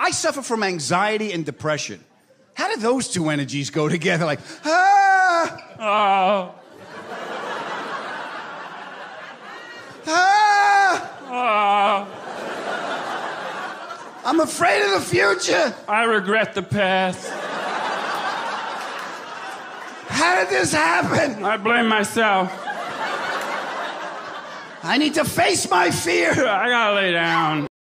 I suffer from anxiety and depression. How do those two energies go together? Like, ah! Oh. Ah! Oh. I'm afraid of the future. I regret the past. How did this happen? I blame myself. I need to face my fear. I gotta lay down.